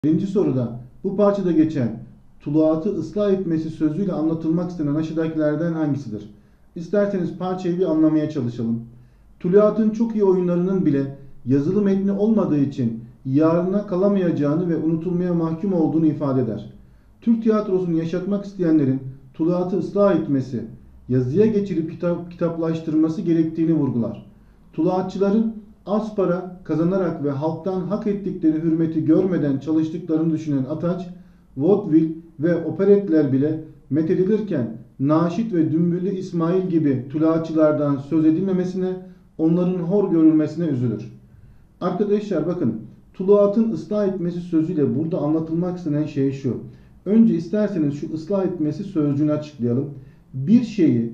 Birinci soruda bu parçada geçen tuluatı ıslah etmesi sözüyle anlatılmak istenen aşağıdakilerden hangisidir? İsterseniz parçayı bir anlamaya çalışalım. Tuluatın çok iyi oyunlarının bile yazılı metni olmadığı için yarına kalamayacağını ve unutulmaya mahkum olduğunu ifade eder. Türk tiyatrosunu yaşatmak isteyenlerin tuluatı ıslah etmesi, yazıya geçirip kitaplaştırması gerektiğini vurgular. Tuluatçıların az para kazanarak ve halktan hak ettikleri hürmeti görmeden çalıştıklarını düşünen Ataç, vaudeville ve operetler bile methedilirken Naşit ve Dümbüllü İsmail gibi tuluatçılardan söz edilmemesine, onların hor görülmesine üzülür. Arkadaşlar bakın, tuluatın ıslah etmesi sözüyle burada anlatılmak istenen şey şu. Önce isterseniz şu ıslah etmesi sözcüğünü açıklayalım. Bir şeyi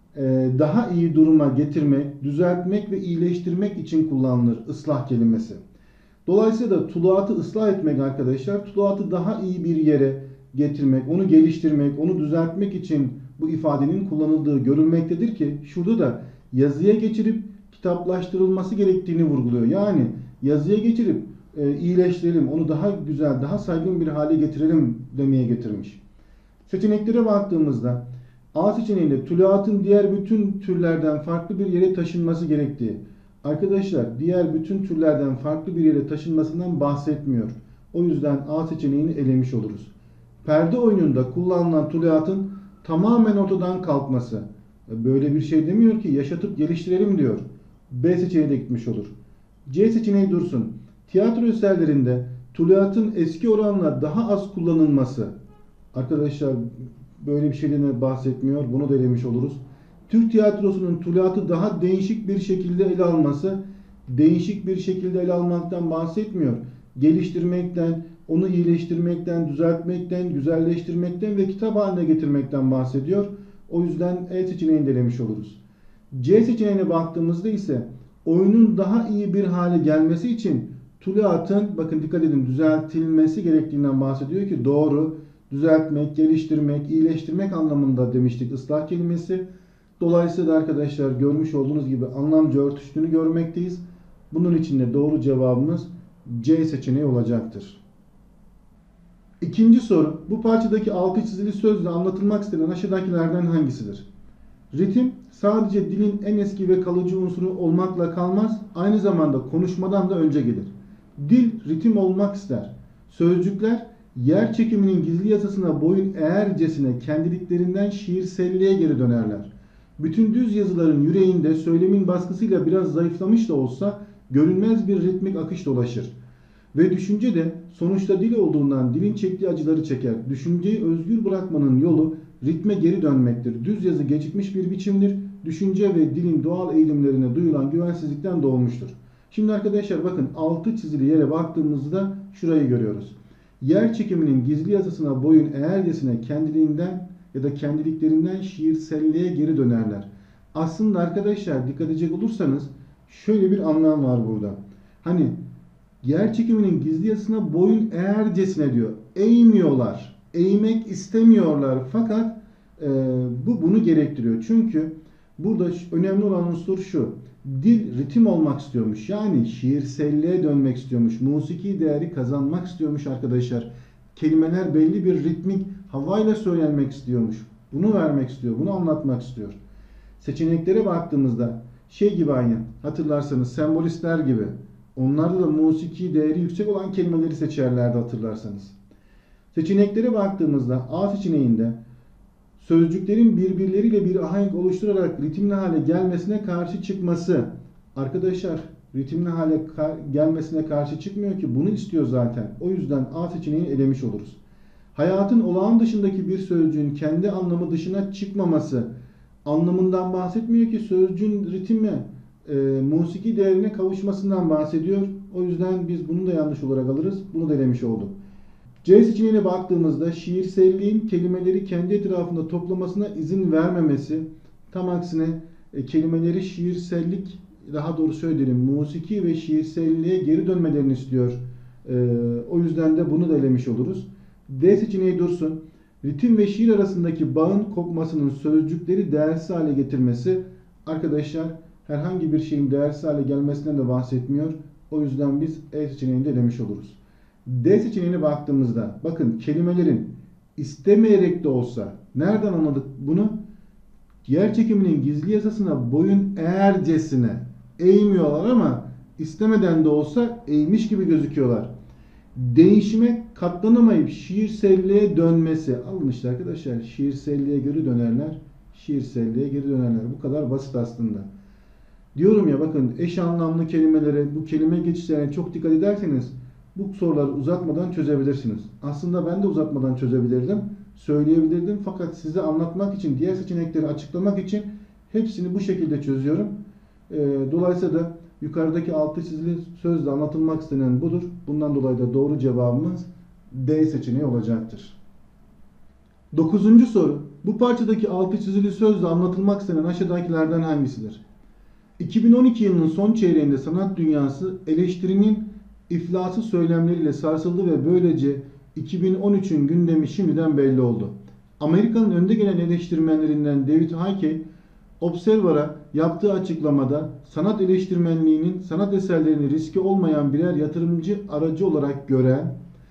daha iyi duruma getirmek, düzeltmek ve iyileştirmek için kullanılır ıslah kelimesi. Dolayısıyla da tuluatı ıslah etmek arkadaşlar, tuluatı daha iyi bir yere getirmek, onu geliştirmek, onu düzeltmek için bu ifadenin kullanıldığı görülmektedir ki şurada da yazıya geçirip kitaplaştırılması gerektiğini vurguluyor. Yani yazıya geçirip iyileştirelim, onu daha güzel, daha saygın bir hale getirelim demeye getirmiş. Seçeneklere baktığımızda A seçeneğinde tuluatın diğer bütün türlerden farklı bir yere taşınması gerektiği. Arkadaşlar diğer bütün türlerden farklı bir yere taşınmasından bahsetmiyor. O yüzden A seçeneğini elemiş oluruz. Perde oyununda kullanılan tuluatın tamamen ortadan kalkması. Böyle bir şey demiyor ki, yaşatıp geliştirelim diyor. B seçeneği de gitmiş olur. C seçeneği dursun. Tiyatro eserlerinde tuluatın eski oranla daha az kullanılması. Arkadaşlar böyle bir şeyden bahsetmiyor. Bunu da elemiş oluruz. Türk tiyatrosunun tuluatı daha değişik bir şekilde ele alması, değişik bir şekilde ele almaktan bahsetmiyor. Geliştirmekten, onu iyileştirmekten, düzeltmekten, güzelleştirmekten ve kitap haline getirmekten bahsediyor. O yüzden E seçeneğini de elemiş oluruz. C seçeneğine baktığımızda ise oyunun daha iyi bir hale gelmesi için tuluatın, bakın dikkat edin, düzeltilmesi gerektiğinden bahsediyor ki doğru. Düzeltmek, geliştirmek, iyileştirmek anlamında demiştik ıslah kelimesi. Dolayısıyla arkadaşlar görmüş olduğunuz gibi anlamca örtüştüğünü görmekteyiz. Bunun için de doğru cevabımız C seçeneği olacaktır. İkinci soru. Bu parçadaki altı çizili sözle anlatılmak istenen aşağıdakilerden hangisidir? Ritim sadece dilin en eski ve kalıcı unsuru olmakla kalmaz, aynı zamanda konuşmadan da önce gelir. Dil ritim olmak ister. Sözcükler yer çekiminin gizli yasasına boyun eğercesine kendiliklerinden şiirselliğe geri dönerler. Bütün düz yazıların yüreğinde söylemin baskısıyla biraz zayıflamış da olsa görünmez bir ritmik akış dolaşır. Ve düşünce de sonuçta dil olduğundan dilin çektiği acıları çeker. Düşünceyi özgür bırakmanın yolu ritme geri dönmektir. Düz yazı gecikmiş bir biçimdir. Düşünce ve dilin doğal eğilimlerine duyulan güvensizlikten doğmuştur. Şimdi arkadaşlar bakın altı çizili yere baktığımızda şurayı görüyoruz. Yer çekiminin gizli yasasına boyun eğercesine kendiliğinden ya da kendiliklerinden şiirselliğe geri dönerler. Aslında arkadaşlar dikkat edecek olursanız şöyle bir anlam var burada. Hani yer çekiminin gizli yasasına boyun eğercesine diyor. Eğmiyorlar. Eğmek istemiyorlar. Fakat bu bunu gerektiriyor. Çünkü burada önemli olan unsur şu. Dil ritim olmak istiyormuş. Yani şiirselliğe dönmek istiyormuş. Musiki değeri kazanmak istiyormuş arkadaşlar. Kelimeler belli bir ritmik havayla söylenmek istiyormuş. Bunu vermek istiyor. Bunu anlatmak istiyor. Seçeneklere baktığımızda şey gibi aynı. Hatırlarsanız sembolistler gibi. Onlarda da musiki değeri yüksek olan kelimeleri seçerlerdi hatırlarsanız. Seçeneklere baktığımızda A seçeneğinde sözcüklerin birbirleriyle bir ahenk oluşturarak ritimli hale gelmesine karşı çıkması. Arkadaşlar ritimli hale gelmesine karşı çıkmıyor ki, bunu istiyor zaten. O yüzden A seçeneğini elemiş oluruz. Hayatın olağan dışındaki bir sözcüğün kendi anlamı dışına çıkmaması anlamından bahsetmiyor ki, sözcüğün ritme, musiki değerine kavuşmasından bahsediyor. O yüzden biz bunu da yanlış olarak alırız. Bunu da elemiş olduk. C seçeneğine baktığımızda şiirselliğin kelimeleri kendi etrafında toplamasına izin vermemesi, tam aksine kelimeleri şiirsellik, daha doğru söyleyelim musiki ve şiirselliğe geri dönmelerini istiyor. O yüzden de bunu da elemiş oluruz. D seçeneği dursun. Ritim ve şiir arasındaki bağın kopmasının sözcükleri değersiz hale getirmesi. Arkadaşlar herhangi bir şeyin değersiz hale gelmesinden de bahsetmiyor. O yüzden biz E seçeneğini de elemiş oluruz. D seçeneğine baktığımızda bakın kelimelerin istemeyerek de olsa nereden anladık bunu? Yer çekiminin gizli yasasına boyun eğercesine eğmiyorlar ama istemeden de olsa eğmiş gibi gözüküyorlar. Değişime katlanamayıp şiirselliğe dönmesi. Alın işte arkadaşlar, şiirselliğe geri dönerler. Şiirselliğe geri dönerler. Bu kadar basit aslında. Diyorum ya bakın eş anlamlı kelimelere, bu kelime geçişlerine çok dikkat ederseniz bu soruları uzatmadan çözebilirsiniz. Aslında ben de uzatmadan çözebilirdim, söyleyebilirdim fakat size anlatmak için, diğer seçenekleri açıklamak için hepsini bu şekilde çözüyorum. Dolayısıyla da yukarıdaki altı çizili sözle anlatılmak istenen budur. Bundan dolayı da doğru cevabımız D seçeneği olacaktır. 9. soru. Bu parçadaki altı çizili sözle anlatılmak istenen aşağıdakilerden hangisidir? 2012 yılının son çeyreğinde sanat dünyası eleştirinin iflası söylemleriyle sarsıldı ve böylece 2013'ün gündemi şimdiden belli oldu. Amerika'nın önde gelen eleştirmenlerinden David Hickey, Observer'a yaptığı açıklamada sanat eleştirmenliğinin sanat eserlerini riski olmayan birer yatırımcı aracı olarak gören,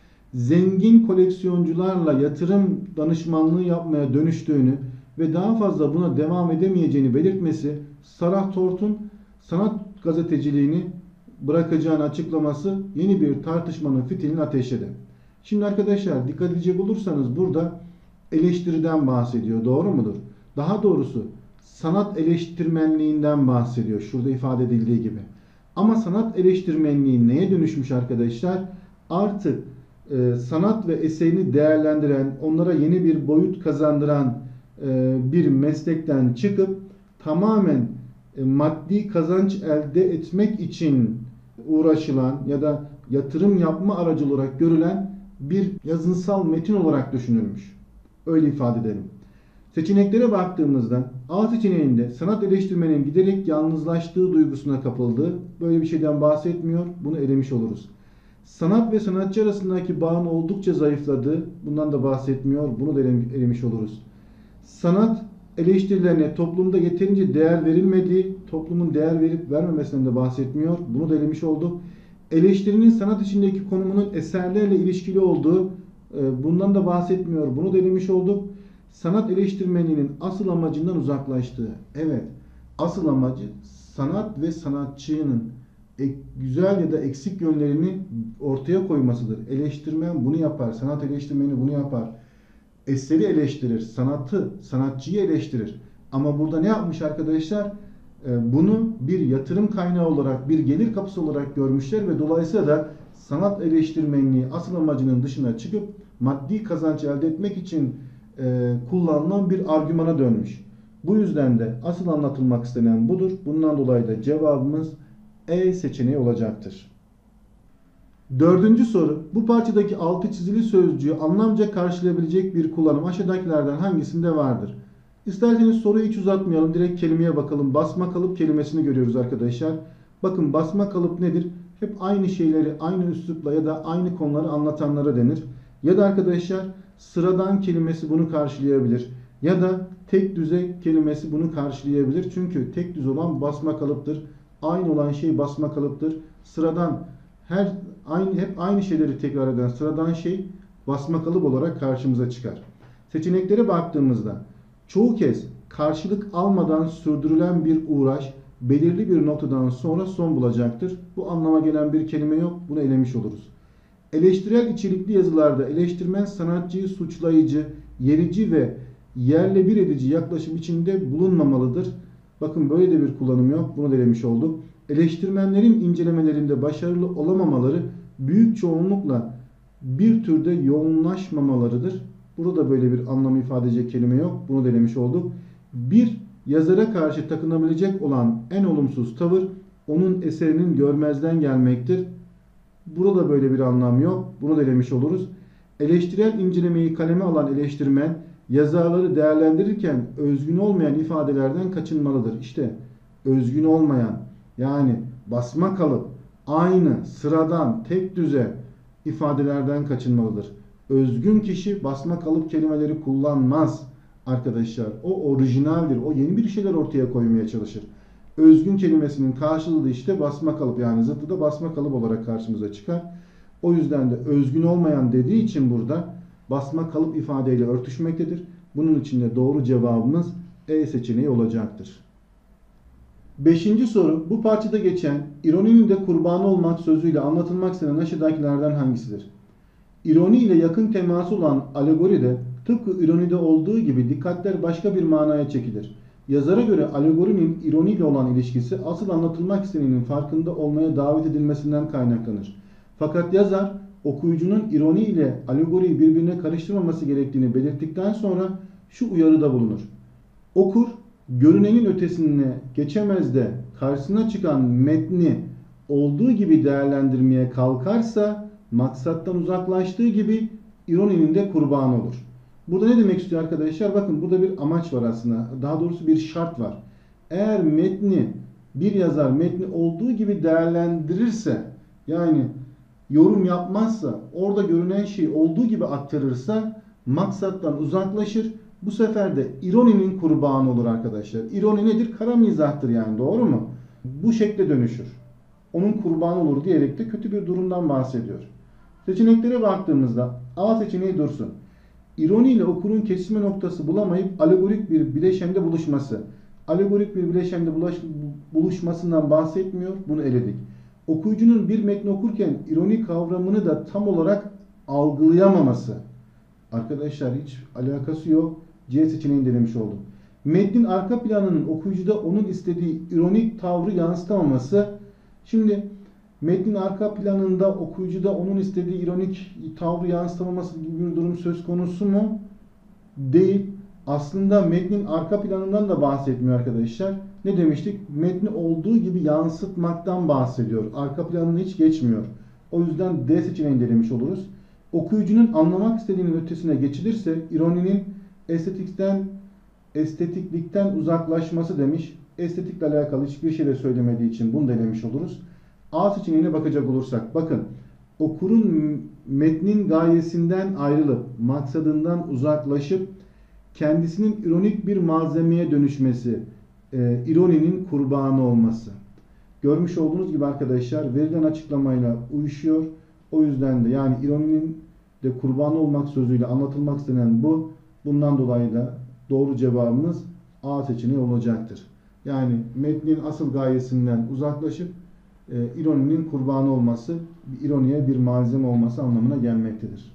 zengin koleksiyoncularla yatırım danışmanlığı yapmaya dönüştüğünü ve daha fazla buna devam edemeyeceğini belirtmesi, Sarah Tort'un sanat gazeteciliğini bırakacağını açıklaması yeni bir tartışmanın fitilini ateşledi. Şimdi arkadaşlar dikkat edecek olursanız burada eleştiriden bahsediyor. Doğru mudur? Daha doğrusu sanat eleştirmenliğinden bahsediyor. Şurada ifade edildiği gibi. Ama sanat eleştirmenliği neye dönüşmüş arkadaşlar? Artık sanat ve eserini değerlendiren, onlara yeni bir boyut kazandıran bir meslekten çıkıp tamamen maddi kazanç elde etmek için uğraşılan ya da yatırım yapma aracı olarak görülen bir yazınsal metin olarak düşünülmüş. Öyle ifade edelim. Seçeneklere baktığımızda A seçeneğinde sanat eleştirmenin giderek yalnızlaştığı duygusuna kapıldığı, böyle bir şeyden bahsetmiyor. Bunu elemiş oluruz. Sanat ve sanatçı arasındaki bağın oldukça zayıfladığı, bundan da bahsetmiyor. Bunu da elemiş oluruz. Sanat eleştirilerine toplumda yeterince değer verilmediği, toplumun değer verip vermemesinden de bahsetmiyor. Bunu da elemiş olduk. Eleştirinin sanat içindeki konumunun eserlerle ilişkili olduğu, bundan da bahsetmiyor. Bunu da elemiş olduk. Sanat eleştirmenliğinin asıl amacından uzaklaştığı. Evet, asıl amacı sanat ve sanatçının güzel ya da eksik yönlerini ortaya koymasıdır. Eleştirmen bunu yapar, sanat eleştirmeni bunu yapar. Eseri eleştirir, sanatçıyı eleştirir. Ama burada ne yapmış arkadaşlar? Bunu bir yatırım kaynağı olarak, bir gelir kapısı olarak görmüşler ve dolayısıyla da sanat eleştirmenliği asıl amacının dışına çıkıp maddi kazanç elde etmek için kullanılan bir argümana dönmüş. Bu yüzden de asıl anlatılmak istenen budur. Bundan dolayı da cevabımız E seçeneği olacaktır. 4. soru. Bu parçadaki altı çizili sözcüğü anlamca karşılayabilecek bir kullanım aşağıdakilerden hangisinde vardır? İsterseniz soruyu hiç uzatmayalım. Direkt kelimeye bakalım. Basma kalıp kelimesini görüyoruz arkadaşlar. Bakın basma kalıp nedir? Hep aynı şeyleri aynı üslupla ya da aynı konuları anlatanlara denir. Ya da arkadaşlar sıradan kelimesi bunu karşılayabilir. Ya da tek düze kelimesi bunu karşılayabilir. Çünkü tek düz olan basma kalıptır. Aynı olan şey basma kalıptır. Sıradan hep aynı şeyleri tekrar eden sıradan şey basma kalıp olarak karşımıza çıkar. Seçeneklere baktığımızda çoğu kez karşılık almadan sürdürülen bir uğraş belirli bir noktadan sonra son bulacaktır. Bu anlama gelen bir kelime yok. Bunu elemiş oluruz. Eleştirel içerikli yazılarda eleştirmen sanatçıyı suçlayıcı, yerici ve yerle bir edici yaklaşım içinde bulunmamalıdır. Bakın böyle de bir kullanım yok. Bunu da elemiş olduk. Eleştirmenlerin incelemelerinde başarılı olamamaları büyük çoğunlukla bir türde yoğunlaşmamalarıdır. Burada da böyle bir anlam ifade edecek kelime yok. Bunu da elemiş olduk. Bir yazara karşı takınabilecek olan en olumsuz tavır onun eserinin görmezden gelmektir. Burada böyle bir anlam yok. Bunu da elemiş oluruz. Eleştirel incelemeyi kaleme alan eleştirmen yazarları değerlendirirken özgün olmayan ifadelerden kaçınmalıdır. İşte özgün olmayan, yani basma kalıp, aynı, sıradan, tek düze ifadelerden kaçınmalıdır. Özgün kişi basma kalıp kelimeleri kullanmaz arkadaşlar. O orijinaldir. O yeni bir şeyler ortaya koymaya çalışır. Özgün kelimesinin karşılığı da işte basma kalıp, yani zıttı da basma kalıp olarak karşımıza çıkar. O yüzden de özgün olmayan dediği için burada basma kalıp ifadeyle örtüşmektedir. Bunun için de doğru cevabımız E seçeneği olacaktır. Beşinci soru, bu parçada geçen ironinin de kurbanı olmak sözüyle anlatılmak istenen aşağıdakilerden hangisidir? İroni ile yakın teması olan alegoride tıpkı ironide olduğu gibi dikkatler başka bir manaya çekilir. Yazara göre alegorinin ironi ile olan ilişkisi asıl anlatılmak istenenin farkında olmaya davet edilmesinden kaynaklanır. Fakat yazar okuyucunun ironi ile alegoriyi birbirine karıştırmaması gerektiğini belirttikten sonra şu uyarıda bulunur. Okur, görünenin ötesine geçemez de karşısına çıkan metni olduğu gibi değerlendirmeye kalkarsa maksattan uzaklaştığı gibi ironinin de kurbanı olur. Burada ne demek istiyor arkadaşlar? Bakın burada bir amaç var aslında. Daha doğrusu bir şart var. Eğer bir yazar metni olduğu gibi değerlendirirse, yani yorum yapmazsa, orada görünen şeyi olduğu gibi aktarırsa maksattan uzaklaşır. Bu sefer de ironinin kurbanı olur arkadaşlar. İroni nedir? Kara mizahtır yani, doğru mu? Bu şekle dönüşür. Onun kurbanı olur diyerek de kötü bir durumdan bahsediyor. Seçeneklere baktığımızda A seçeneği dursun. İroni ile okurun kesişme noktası bulamayıp alegorik bir bileşende buluşması. Alegorik bir bileşende buluşmasından bahsetmiyor. Bunu eledik. Okuyucunun bir metni okurken ironi kavramını da tam olarak algılayamaması. Arkadaşlar hiç alakası yok. C seçeneğini denemiş oldum. Metnin arka planının okuyucuda onun istediği ironik tavrı yansıtamaması. Şimdi metnin arka planında okuyucuda onun istediği ironik tavrı yansıtamaması gibi bir durum söz konusu mu? Değil. Aslında metnin arka planından da bahsetmiyor arkadaşlar. Ne demiştik? Metni olduğu gibi yansıtmaktan bahsediyor. Arka planını hiç geçmiyor. O yüzden D seçeneğini denemiş oluruz. Okuyucunun anlamak istediğinin ötesine geçilirse ironinin estetiklikten uzaklaşması demiş. Estetikle alakalı hiçbir şey de söylemediği için bunu denemiş oluruz. A seçeneğine bakacak olursak, bakın, okurun metnin gayesinden ayrılıp maksadından uzaklaşıp kendisinin ironik bir malzemeye dönüşmesi, ironinin kurbanı olması. Görmüş olduğunuz gibi arkadaşlar verilen açıklamayla uyuşuyor. O yüzden de yani ironinin de kurbanı olmak sözüyle anlatılmak istenen bu. Bundan dolayı da doğru cevabımız A seçeneği olacaktır. Yani metnin asıl gayesinden uzaklaşıp ironinin kurbanı olması, ironiye bir malzeme olması anlamına gelmektedir.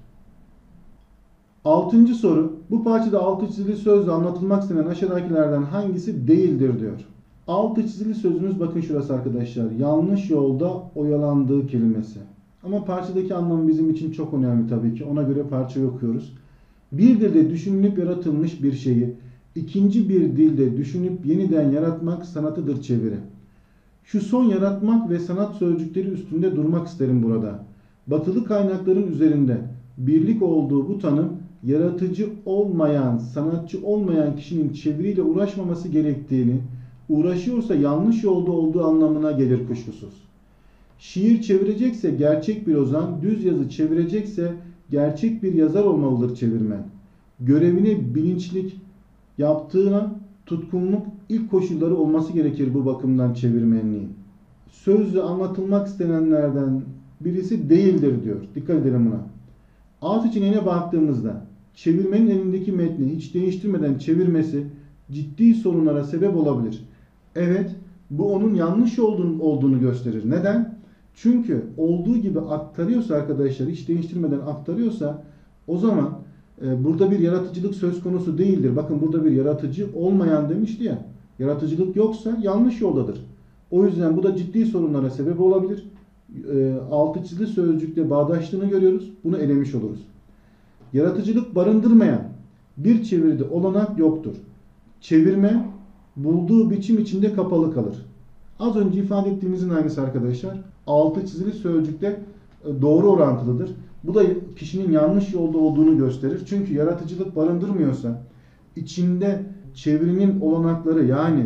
Altıncı soru. Bu parçada altı çizili sözle anlatılmak istenen aşağıdakilerden hangisi değildir diyor. Altı çizili sözümüz bakın şurası arkadaşlar. Yanlış yolda oyalandığı kelimesi. Ama parçadaki anlamı bizim için çok önemli tabii ki. Ona göre parçayı okuyoruz. Bir dilde düşünülüp yaratılmış bir şeyi ikinci bir dilde düşünüp yeniden yaratmak sanatıdır çeviri. Şu son yaratmak ve sanat sözcükleri üstünde durmak isterim burada. Batılı kaynakların üzerinde birlik olduğu bu tanım, yaratıcı olmayan, sanatçı olmayan kişinin çeviriyle uğraşmaması gerektiğini, uğraşıyorsa yanlış yolda olduğu anlamına gelir kuşkusuz. Şiir çevirecekse gerçek bir ozan, düz yazı çevirecekse gerçek bir yazar olmalıdır çevirmen. Görevini bilinçlik yaptığına tutkunluk ilk koşulları olması gerekir bu bakımdan çevirmenliğin. Sözle anlatılmak istenenlerden birisi değildir diyor. Dikkat edelim buna. A seçeneğine baktığımızda çevirmenin elindeki metni hiç değiştirmeden çevirmesi ciddi sorunlara sebep olabilir. Evet, bu onun yanlış olduğunu gösterir. Neden? Çünkü olduğu gibi aktarıyorsa arkadaşlar, hiç değiştirmeden aktarıyorsa o zaman burada bir yaratıcılık söz konusu değildir. Bakın burada bir yaratıcı olmayan demişti ya. Yaratıcılık yoksa yanlış yoldadır. O yüzden bu da ciddi sorunlara sebep olabilir. Altı çizili sözcükle bağdaştığını görüyoruz. Bunu elemiş oluruz. Yaratıcılık barındırmayan bir çeviride olanak yoktur. Çevirmen bulduğu biçim içinde kapalı kalır. Az önce ifade ettiğimizin aynısı arkadaşlar. Altı çizili sözcükle doğru orantılıdır. Bu da kişinin yanlış yolda olduğunu gösterir. Çünkü yaratıcılık barındırmıyorsa içinde çevirinin olanakları, yani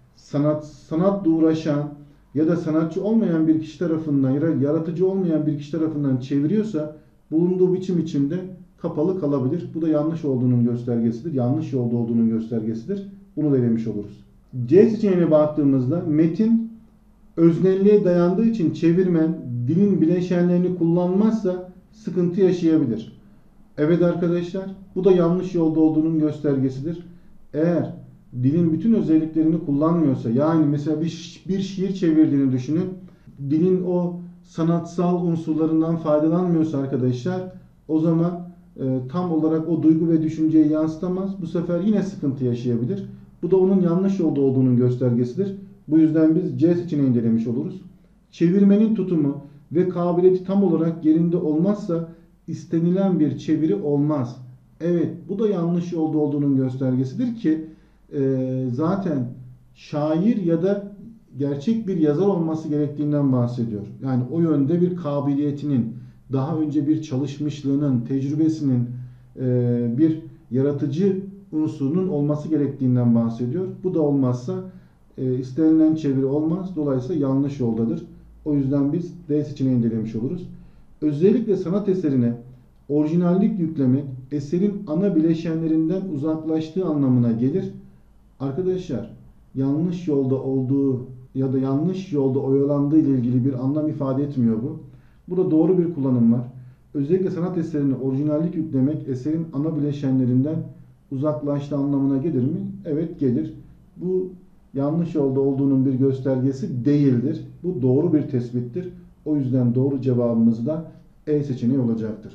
sanatla uğraşan ya da sanatçı olmayan bir kişi tarafından, yaratıcı olmayan bir kişi tarafından çeviriyorsa bulunduğu biçim içinde kapalı kalabilir. Bu da yanlış olduğunun göstergesidir. Yanlış yolda olduğunun göstergesidir. Bunu da elemiş oluruz. C seçeneğine baktığımızda metin öznelliğe dayandığı için çevirmen dilin bileşenlerini kullanmazsa sıkıntı yaşayabilir. Evet arkadaşlar, bu da yanlış yolda olduğunun göstergesidir. Eğer dilin bütün özelliklerini kullanmıyorsa, yani mesela bir şiir çevirdiğini düşünün, dilin o sanatsal unsurlarından faydalanmıyorsa arkadaşlar, o zaman tam olarak o duygu ve düşünceyi yansıtamaz. Bu sefer yine sıkıntı yaşayabilir. Bu da onun yanlış yolda olduğunun göstergesidir. Bu yüzden biz C seçeneğini incelemiş oluruz. Çevirmenin tutumu ve kabiliyeti tam olarak yerinde olmazsa istenilen bir çeviri olmaz. Evet, bu da yanlış yolda olduğunun göstergesidir ki zaten şair ya da gerçek bir yazar olması gerektiğinden bahsediyor. Yani o yönde bir kabiliyetinin, daha önce bir çalışmışlığının, tecrübesinin, bir yaratıcı unsurunun olması gerektiğinden bahsediyor. Bu da olmazsa istenilen çeviri olmaz. Dolayısıyla yanlış yoldadır. O yüzden biz D seçeneğini incelemiş oluruz. Özellikle sanat eserine orijinallik yüklemek eserin ana bileşenlerinden uzaklaştığı anlamına gelir. Arkadaşlar, yanlış yolda olduğu ya da yanlış yolda oyalandığı ile ilgili bir anlam ifade etmiyor bu. Burada doğru bir kullanım var. Özellikle sanat eserine orijinallik yüklemek eserin ana bileşenlerinden uzaklaştığı anlamına gelir mi? Evet, gelir. Bu yanlış yolda olduğunun bir göstergesi değildir. Bu doğru bir tespittir. O yüzden doğru cevabımız da E seçeneği olacaktır.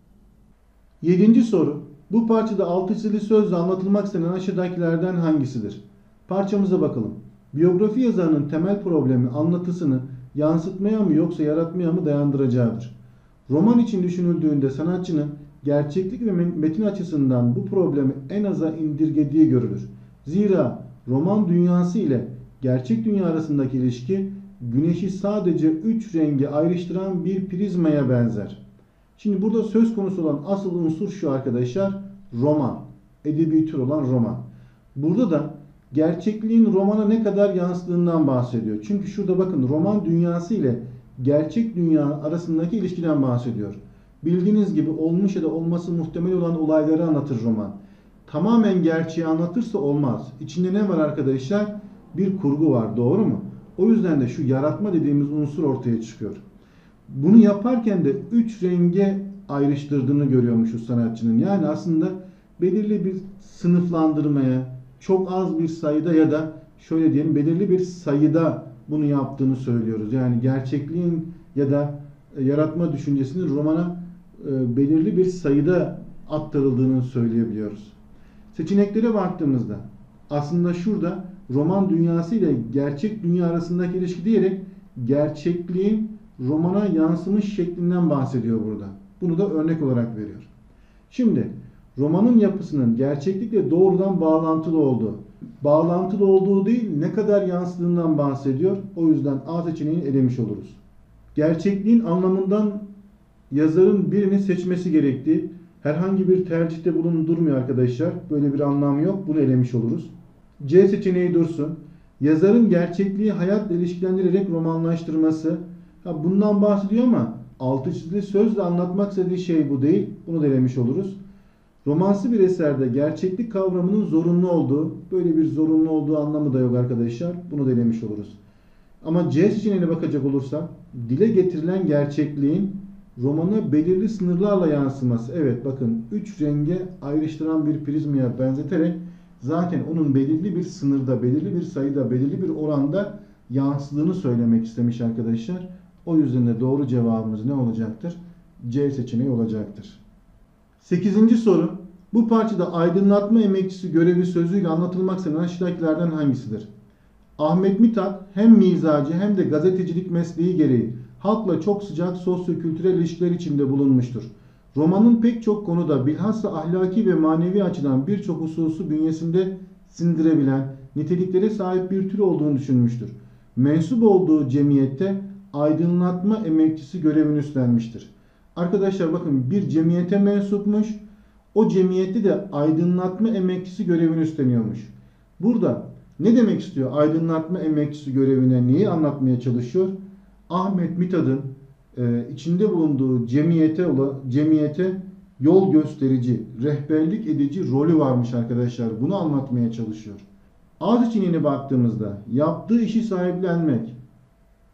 7. soru. Bu parçada altı çizili sözle anlatılmak istenen aşağıdakilerden hangisidir? Parçamıza bakalım. Biyografi yazarının temel problemi anlatısını yansıtmaya mı yoksa yaratmaya mı dayandıracağıdır. Roman için düşünüldüğünde sanatçının gerçeklik ve metin açısından bu problemi en aza indirgediği görülür. Zira roman dünyası ile gerçek dünya arasındaki ilişki güneşi sadece 3 rengi ayrıştıran bir prizmaya benzer. Şimdi burada söz konusu olan asıl unsur şu arkadaşlar: roman. Edebi tür olan roman. Burada da gerçekliğin romana ne kadar yansıdığından bahsediyor. Çünkü şurada bakın, roman dünyası ile gerçek dünya arasındaki ilişkiden bahsediyor. Bildiğiniz gibi olmuş ya da olması muhtemel olan olayları anlatır roman. Tamamen gerçeği anlatırsa olmaz. İçinde ne var arkadaşlar? Bir kurgu var, doğru mu? O yüzden de şu yaratma dediğimiz unsur ortaya çıkıyor. Bunu yaparken de 3 renge ayrıştırdığını görüyormuşuz sanatçının. Yani aslında belirli bir sınıflandırmaya, çok az bir sayıda ya da şöyle diyelim, belirli bir sayıda bunu yaptığını söylüyoruz. Yani gerçekliğin ya da yaratma düşüncesinin romana belirli bir sayıda aktarıldığını söyleyebiliyoruz. Seçeneklere baktığımızda aslında şurada roman dünyası ile gerçek dünya arasındaki ilişki diyerek gerçekliğin romana yansımış şeklinden bahsediyor burada. Bunu da örnek olarak veriyor. Şimdi romanın yapısının gerçeklikle doğrudan bağlantılı olduğu değil, ne kadar yansıdığından bahsediyor. O yüzden A seçeneğini elemiş oluruz. Gerçekliğin anlamından yazarın birini seçmesi gerektiği herhangi bir tercihte bulundurmuyor arkadaşlar. Böyle bir anlam yok. Bunu elemiş oluruz. C seçeneği dursun. Yazarın gerçekliği hayatla ilişkilendirerek romanlaştırması. Bundan bahsediyor ama altı çizili sözle anlatmak istediği şey bu değil. Bunu da elemiş oluruz. Romansı bir eserde gerçeklik kavramının zorunlu olduğu, böyle bir zorunlu olduğu anlamı da yok arkadaşlar. Bunu da elemiş oluruz. Ama C seçeneğine bakacak olursak, dile getirilen gerçekliğin romana belirli sınırlarla yansıması. Evet, bakın 3 renge ayrıştıran bir prizmaya benzeterek zaten onun belirli bir sınırda, belirli bir sayıda, belirli bir oranda yansıdığını söylemek istemiş arkadaşlar. O yüzden de doğru cevabımız ne olacaktır? C seçeneği olacaktır. 8. soru. Bu parçada aydınlatma emekçisi görevi sözüyle anlatılmak istenen aşağıdakilerden hangisidir? Ahmet Mithat hem mizacı hem de gazetecilik mesleği gereği halkla çok sıcak sosyo-kültürel ilişkiler içinde bulunmuştur. Romanın pek çok konuda bilhassa ahlaki ve manevi açıdan birçok hususu bünyesinde sindirebilen niteliklere sahip bir tür olduğunu düşünmüştür. Mensup olduğu cemiyette aydınlatma emekçisi görevini üstlenmiştir. Arkadaşlar bakın, bir cemiyete mensupmuş. O cemiyette de aydınlatma emekçisi görevini üstleniyormuş. Burada ne demek istiyor aydınlatma emekçisi görevine? Neyi anlatmaya çalışıyor? Ahmet Mithat'ın içinde bulunduğu cemiyete yol gösterici, rehberlik edici rolü varmış arkadaşlar. Bunu anlatmaya çalışıyor. A seçeneğine baktığımızda yaptığı işi sahiplenmek.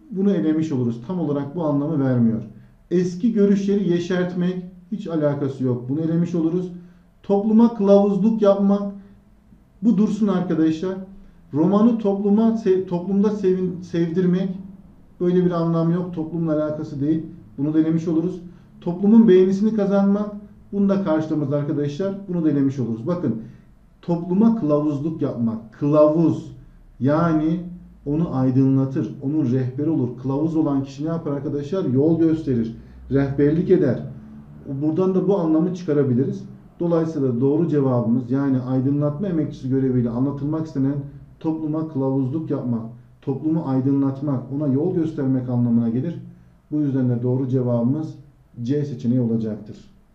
Bunu elemiş oluruz. Tam olarak bu anlamı vermiyor. Eski görüşleri yeşertmek hiç alakası yok. Bunu elemiş oluruz. Topluma kılavuzluk yapmak bu dursun arkadaşlar. Romanı toplumda sevdirmek böyle bir anlam yok. Toplumla alakası değil. Bunu da elemiş oluruz. Toplumun beğenisini kazanmak bunu da karşılamaz arkadaşlar. Bunu da elemiş oluruz. Bakın topluma kılavuzluk yapmak. Kılavuz yani onu aydınlatır. Onun rehberi olur. Kılavuz olan kişi ne yapar arkadaşlar? Yol gösterir. Rehberlik eder. Buradan da bu anlamı çıkarabiliriz. Dolayısıyla doğru cevabımız yani aydınlatma emekçisi göreviyle anlatılmak istenen topluma kılavuzluk yapmak, toplumu aydınlatmak, ona yol göstermek anlamına gelir. Bu yüzden de doğru cevabımız C seçeneği olacaktır.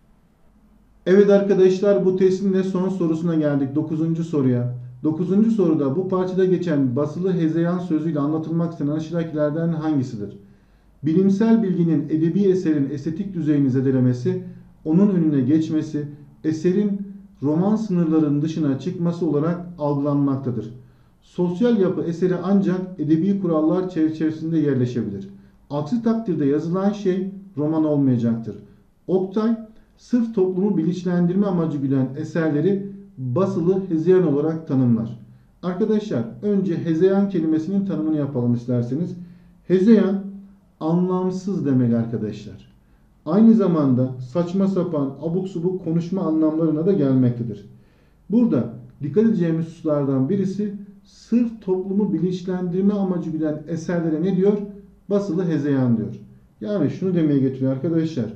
Evet arkadaşlar, bu testin de son sorusuna geldik. 9. soruya. 9. soruda bu parçada geçen basılı hezeyan sözüyle anlatılmak istenen aşağıdakilerden hangisidir? Bilimsel bilginin edebi eserin estetik düzeyini zedelemesi, onun önüne geçmesi, eserin roman sınırlarının dışına çıkması olarak algılanmaktadır. Sosyal yapı eseri ancak edebi kurallar çerçevesinde yerleşebilir. Aksi takdirde yazılan şey roman olmayacaktır. Oktay, sırf toplumu bilinçlendirme amacı güden eserleri basılı hezeyan olarak tanımlar. Arkadaşlar önce hezeyan kelimesinin tanımını yapalım isterseniz. Hezeyan anlamsız demek arkadaşlar. Aynı zamanda saçma sapan, abuk subuk konuşma anlamlarına da gelmektedir. Burada dikkat edeceğimiz hususlardan birisi sırf toplumu bilinçlendirme amacı güden eserlere ne diyor? Basılı hezeyan diyor. Yani şunu demeye getiriyor arkadaşlar.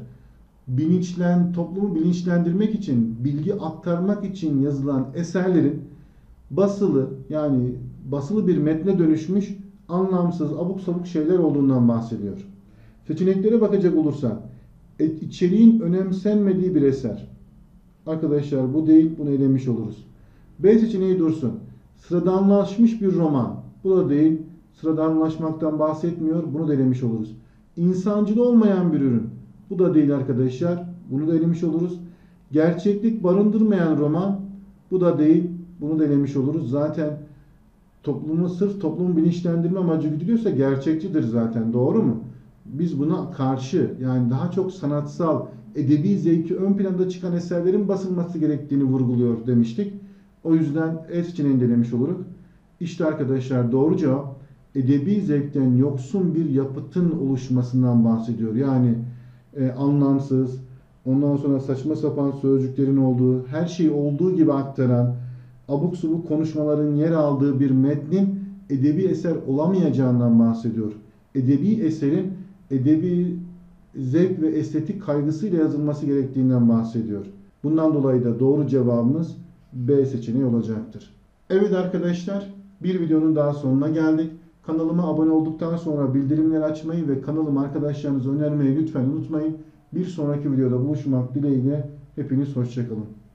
Toplumu bilinçlendirmek için, bilgi aktarmak için yazılan eserlerin basılı yani basılı bir metne dönüşmüş anlamsız, abuk sabuk şeyler olduğundan bahsediyor. Seçeneklere bakacak olursak, içeriğin önemsenmediği bir eser. Arkadaşlar bu değil, bunu elemiş oluruz. B seçeneği dursun. Sıradanlaşmış bir roman. Bu da değil, sıradanlaşmaktan bahsetmiyor, bunu da elemiş oluruz. İnsancıl olmayan bir ürün. Bu da değil arkadaşlar, bunu da elemiş oluruz. Gerçeklik barındırmayan roman. Bu da değil, bunu da elemiş oluruz. Zaten sırf toplumu bilinçlendirme amacı güdülüyorsa gerçekçidir zaten, doğru mu? Biz buna karşı yani daha çok sanatsal, edebi zevki ön planda çıkan eserlerin basılması gerektiğini vurguluyor demiştik. O yüzden E seçeneğini denemiş oluruz. İşte arkadaşlar doğru cevap edebi zevkten yoksun bir yapıtın oluşmasından bahsediyor. Yani anlamsız, ondan sonra saçma sapan sözcüklerin olduğu, her şeyi olduğu gibi aktaran, abuk subuk konuşmaların yer aldığı bir metnin edebi eser olamayacağından bahsediyor. Edebi eserin edebi zevk ve estetik kaygısıyla yazılması gerektiğinden bahsediyor. Bundan dolayı da doğru cevabımız B seçeneği olacaktır. Evet arkadaşlar, bir videonun daha sonuna geldik. Kanalıma abone olduktan sonra bildirimleri açmayı ve kanalımı arkadaşlarınıza önermeyi lütfen unutmayın. Bir sonraki videoda buluşmak dileğiyle hepiniz hoşça kalın.